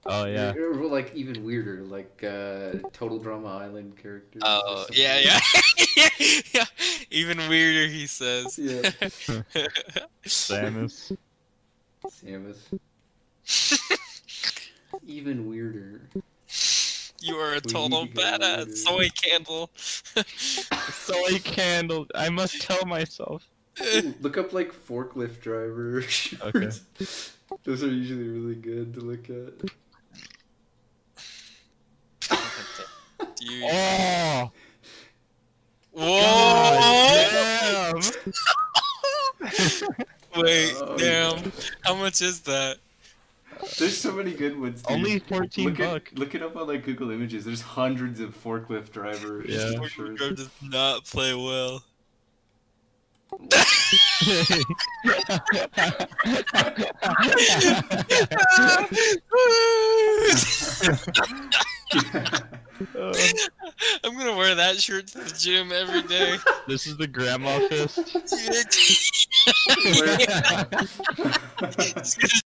Oh yeah. Or like even weirder, like Total Drama Island characters or Oh, something. yeah, yeah. Yeah. Even weirder, he says. Yeah. Samus. Samus. Even weirder. You are a We total need to go badass. weirder. Soy candle. Soy candle. I must tell myself. Ooh, look up like forklift driver Okay. shorts. Those are usually really good to look at. Dude. Oh! Whoa! God damn! Wait, Oh, damn. yeah. How much is that? There's so many good ones, dude. Only 14 bucks. Look it up on like Google Images. There's hundreds of forklift driver Yeah. shirts. Forklift does not play well. I'm gonna wear that shirt to the gym every day. This is the grandma fist. It's gonna